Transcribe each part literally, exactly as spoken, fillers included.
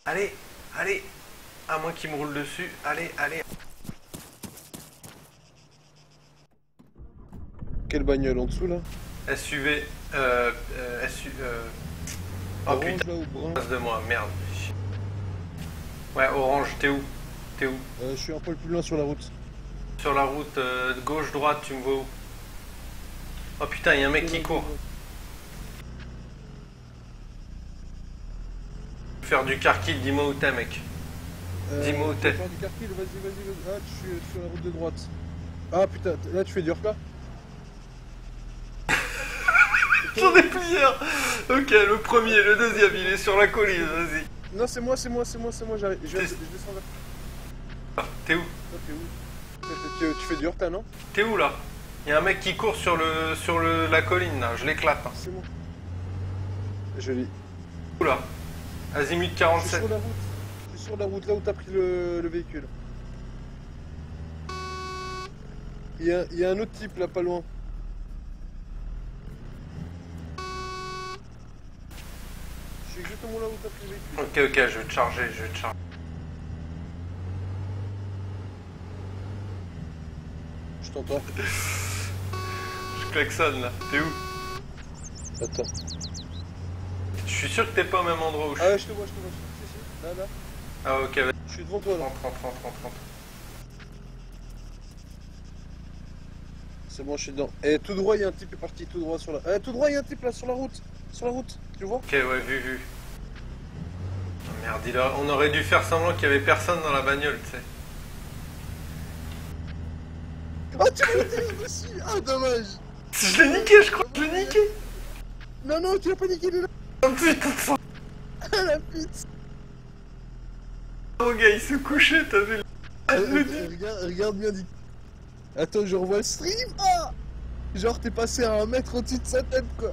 Allez, allez. À moins qu'il me roule dessus. Allez, allez. Quelle bagnole en dessous là? S U V. Euh. euh S U V. Euh... Oh Orange, putain. là ou brun? Passe de moi, merde. Ouais, orange, t'es où? T'es où? euh, Je suis un poil plus loin sur la route. Sur la route euh, gauche-droite, tu me vois où? Oh putain, y'a un mec qui court. Faire du car kill, dis-moi où t'es, mec. Euh, Dis-moi où tu t'es. vas faire du carkill, vas-y, vas-y, vas-y. Ah, je suis sur la route de droite. Ah putain, là tu fais du recla? J'en ai plusieurs. Ok, le premier, le deuxième, il est sur la colline, vas-y. Non, c'est moi, c'est moi, c'est moi, c'est moi, j'arrive. Je, je T'es- descends là. Ah, T'es où? Toi, t'es où? Tu, tu- tu fais du recla, non? T'es où là? Y'a un mec qui court sur le sur le la colline là, je l'éclate. Hein. C'est moi. Je l'ai. Où là? Azimut Je suis quarante-sept. sur la route. Je suis sur la route, là où t'as pris le, le véhicule. Il y, a, il y a un autre type là, pas loin. Je suis exactement là où t'as pris le véhicule. Ok, ok, je vais te charger, je vais te charger. Je t'entends. Je klaxonne là. T'es où? Attends. Je suis sûr que t'es pas au même endroit où je Ah suis. ouais, je te vois, je te vois. Si, si. Là, là. Ah ok, vas-y. Je suis devant toi là. Rentre, rentre, rentre, rentre, rentre. C'est bon, je suis dedans. Et tout droit, il y a un type qui est parti tout droit sur la. Eh, tout droit, il y a un type là sur la route. Sur la route, tu vois? Ok, ouais, vu, vu. Oh, merde, il a- on aurait dû faire semblant qu'il y avait personne dans la bagnole, tu sais. Ah, tu m'as tiré dessus. Ah, dommage. Je l'ai niqué, je crois, je l'ai niqué. Non, non, tu l'as pas niqué, il est là. Oh putain, Ah, la pute. oh gars, il se couchait, t'as vu? Ah, je Euh, le dis. euh, regarde, regarde bien dit. Attends, je revois le stream. Ah, genre t'es passé à un mètre au-dessus de sa tête quoi.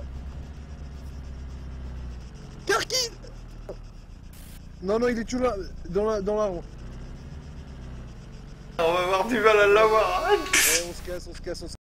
Karkin. Non, non, il est toujours là, dans la, dans l'arbre. On va avoir du mal à l'avoir. Ouais, on se casse, on se casse, on se casse.